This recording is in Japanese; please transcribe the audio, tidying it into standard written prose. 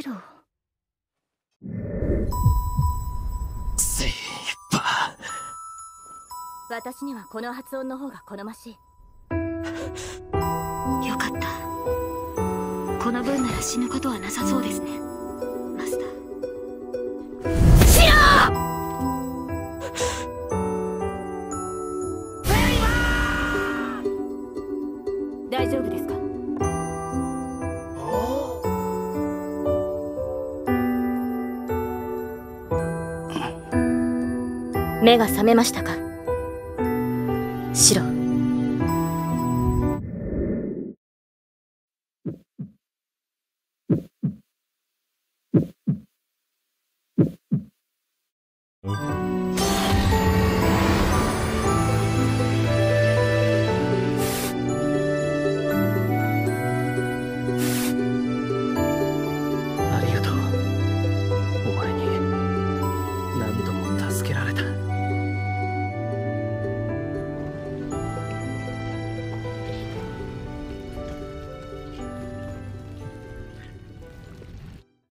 白。 セーバ私にはこの発音の方が好ましい。 よかった。この分なら死ぬことはなさそうですね、マスター。シロー！大丈夫ですか？目が覚めましたか、シロ。